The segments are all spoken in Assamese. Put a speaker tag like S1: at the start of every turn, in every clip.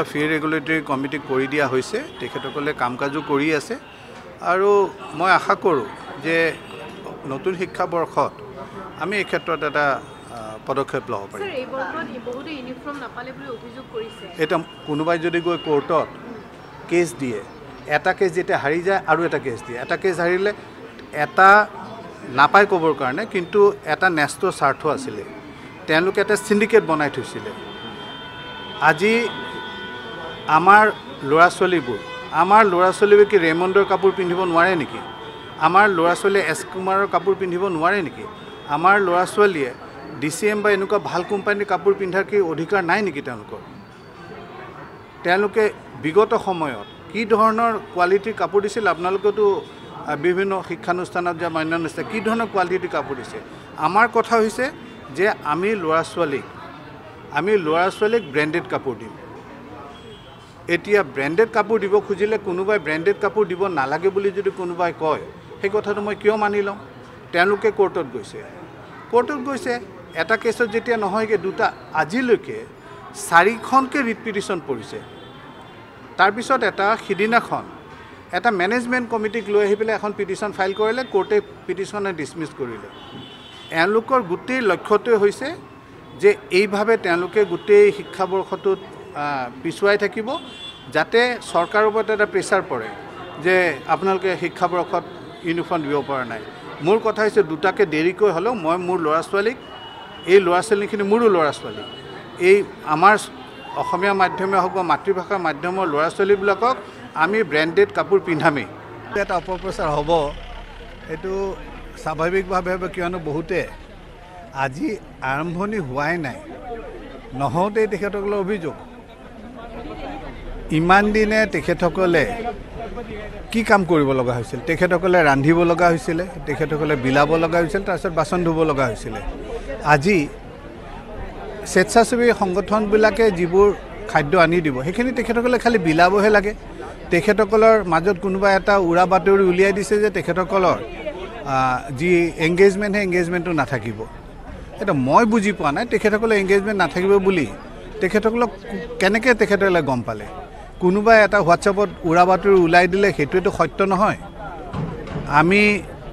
S1: এটা ফি ৰেগুলেটৰী কমিটি কৰি দিয়া হৈছে তেখেতসকলে কাম কাজো কৰি আছে আৰু মই আশা কৰোঁ যে নতুন শিক্ষাবৰ্ষত আমি এই ক্ষেত্ৰত এটা পদক্ষেপ ল'ব পাৰিম
S2: স্যাৰ এই বৰ্ষত বহুতে ইউনিফৰ্ম নাপালে বুলি অভিযোগ কৰিছে
S1: এটা কোনোবাই যদি গৈ কোৰ্টত কেছ দিয়ে এটা কেছ যেতিয়া হাৰি যায় আৰু এটা কেছ দিয়ে এটা কেছ হাৰিলে এটা নাপায় ক'বৰ কাৰণে কিন্তু এটা ন্যস্ত স্বাৰ্থ আছিলে তেওঁলোকে এটা সিন্ডিকেট বনাই থৈছিলে আজি আমাৰ ল'ৰা ছোৱালীবোৰ কি ৰেমণ্ডৰ কাপোৰ পিন্ধিব নোৱাৰে নেকি আমাৰ ল'ৰা ছোৱালীয়ে এছ কুমাৰৰ কাপোৰ পিন্ধিব নোৱাৰে নেকি আমাৰ ল'ৰা ছোৱালীয়ে DCM বা এনেকুৱা ভাল কোম্পানীৰ কাপোৰ পিন্ধাৰ কি অধিকাৰ নাই নেকি তেওঁলোকে বিগত সময়ত কি ধৰণৰ কোৱালিটিৰ কাপোৰ দিছিল আপোনালোকেতো বিভিন্ন শিক্ষানুষ্ঠানত যে মান্য নিছে কি ধৰণৰ কোৱালিটিৰ কাপোৰ দিছে আমাৰ কথা হৈছে যে আমি ল'ৰা ছোৱালীক ব্ৰেণ্ডেড কাপোৰ দিম এতিয়া ব্ৰেণ্ডেড কাপোৰ দিব খুজিলে কোনোবাই ব্ৰেণ্ডেড কাপোৰ দিব নালাগে বুলি যদি কোনোবাই কয় সেই কথাটো মই কিয় মানি লম তেওঁলোকে কোৰ্টত গৈছে এটা কেছত যেতিয়া নহয়গে দুটা আজিলৈকে 4খনকে ৰিট পিটিশ্যন পৰিছে তাৰপিছত সিদিনাখন এটা মেনেজমেণ্ট কমিটিক লৈ আহি পেলাই এখন পিটিশ্যন ফাইল কৰিলে কোৰ্টে পিটিশ্যনে ডিছমিছ কৰিলে এওঁলোকৰ গোটেই লক্ষ্যটোৱে হৈছে যে এইভাৱে তেওঁলোকে গোটেই শিক্ষাবৰ্ষটোত পিছুৱাই থাকিব যাতে চৰকাৰৰ ওপৰত এটা প্ৰেছাৰ পৰে যে আপোনালোকে শিক্ষাবৰ্ষত ইউনিফৰ্ম দিব পৰা নাই মোৰ কথা হৈছে দুটাকে দেৰিকৈ হ'লেও মই মোৰ ল'ৰা ছোৱালীখিনি মোৰো ল'ৰা ছোৱালী এই আমাৰ অসমীয়া মাধ্যমে হওক বা মাতৃভাষাৰ মাধ্যমৰ ল'ৰা ছোৱালীবিলাকক আমি ব্ৰেণ্ডেড কাপোৰ পিন্ধামেই এটা অপপ্ৰচাৰ হ'ব এইটো স্বাভাৱিকভাৱে কিয়নো বহুতে আজি আৰম্ভণি হোৱাই নাই নহওঁতেই তেখেতসকলৰ অভিযোগ ইমান দিনে তেখেতসকলে কি কাম কৰিব লগা হৈছিল তেখেতসকলে ৰান্ধিব লগা হৈছিলে তেখেতসকলে বিলাব লগা হৈছিল তাৰপিছত বাচন ধুব লগা হৈছিলে আজি স্বেচ্ছাসেৱী সংগঠনবিলাকে যিবোৰ খাদ্য আনি দিব সেইখিনি তেখেতসকলে খালি বিলাবহে লাগে তেখেতসকলৰ মাজত কোনোবা এটা উৰা বাতৰি উলিয়াই দিছে যে তেখেতসকলৰ যি এংগেজমেণ্ট সেই এংগেজমেণ্টটো নাথাকিব এটা মই বুজি পোৱা নাই তেখেতসকলে এংগেজমেণ্ট নাথাকিব বুলি তেখেতসকলক কেনেকৈ তেখেতসকলে গম পালে কোনোবাই এটা হোৱাটছআপত উৰা বাতৰি ওলাই দিলে সেইটোৱেতো সত্য নহয় আমি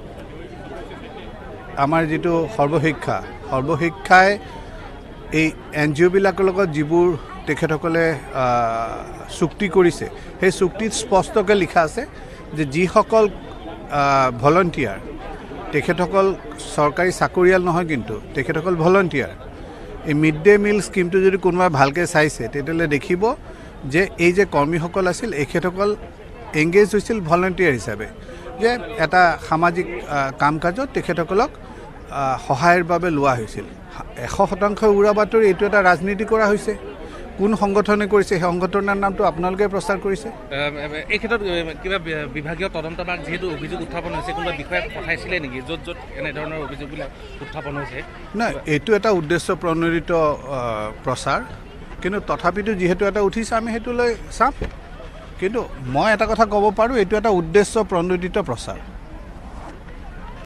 S1: আমাৰ যিটো সৰ্বশিক্ষাই এই NGOবিলাকৰ লগত যিবোৰ তেখেতসকলে চুক্তি কৰিছে সেই চুক্তিত স্পষ্টকৈ লিখা আছে যে যিসকল ভলণ্টিয়াৰ তেখেতসকল চৰকাৰী চাকৰিয়াল নহয় কিন্তু তেখেতসকল ভলণ্টিয়াৰ এই মিড ডে মিল স্কিমটো যদি কোনোবাই ভালকৈ চাইছে তেতিয়াহ'লে দেখিব যে এই যে কৰ্মীসকল আছিল এখেতসকল এংগেজ হৈছিল ভলণ্টিয়াৰ হিচাপে যে এটা সামাজিক কাম কাজত তেখেতসকলক সহায়ৰ বাবে লোৱা হৈছিল 100% উৰা বাতৰি এইটো এটা ৰাজনীতি কৰা হৈছে কোন সংগঠনে কৰিছে সেই সংগঠনৰ নামটো আপোনালোকে প্ৰচাৰ কৰিছে
S3: এই ক্ষেত্ৰত কিবা বিভাগীয় তদন্ত বা যেহেতু অভিযোগ উত্থাপন হৈছে কোনোবা বিষয়ে পঠাইছিলে নেকি য'ত এনেধৰণৰ অভিযোগবিলাক উত্থাপন হৈছে
S1: নাই এইটো এটা উদ্দেশ্য প্ৰণোদিত প্ৰচাৰ কিন্তু তথাপিতো যিহেতু এটা উঠিছে আমি সেইটো লৈ চাম কিন্তু মই এটা কথা ক'ব পাৰোঁ এইটো এটা উদ্দেশ্য প্ৰণোদিত প্ৰচাৰ